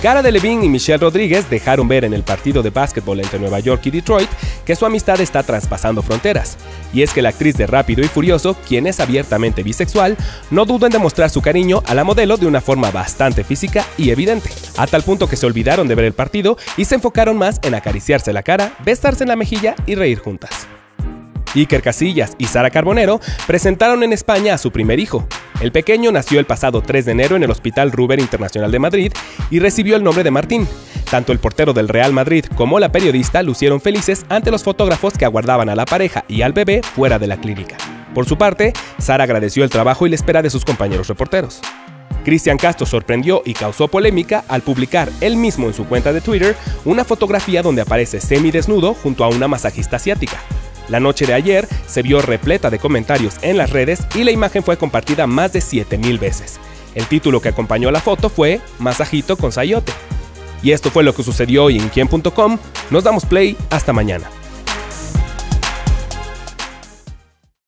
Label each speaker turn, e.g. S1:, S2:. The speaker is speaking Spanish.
S1: Cara Delevingne y Michelle Rodríguez dejaron ver en el partido de básquetbol entre Nueva York y Detroit que su amistad está traspasando fronteras. Y es que la actriz de Rápido y Furioso, quien es abiertamente bisexual, no duda en demostrar su cariño a la modelo de una forma bastante física y evidente, a tal punto que se olvidaron de ver el partido y se enfocaron más en acariciarse la cara, besarse en la mejilla y reír juntas. Iker Casillas y Sara Carbonero presentaron en España a su primer hijo. El pequeño nació el pasado 3 de enero en el Hospital Ruber Internacional de Madrid y recibió el nombre de Martín. Tanto el portero del Real Madrid como la periodista lucieron felices ante los fotógrafos que aguardaban a la pareja y al bebé fuera de la clínica. Por su parte, Sara agradeció el trabajo y la espera de sus compañeros reporteros. Cristian Castro sorprendió y causó polémica al publicar él mismo en su cuenta de Twitter una fotografía donde aparece semidesnudo junto a una masajista asiática. La noche de ayer se vio repleta de comentarios en las redes y la imagen fue compartida más de 7,000 veces. El título que acompañó a la foto fue Masajito con Sayote. Y esto fue lo que sucedió hoy en Quien.com. Nos damos play, hasta mañana.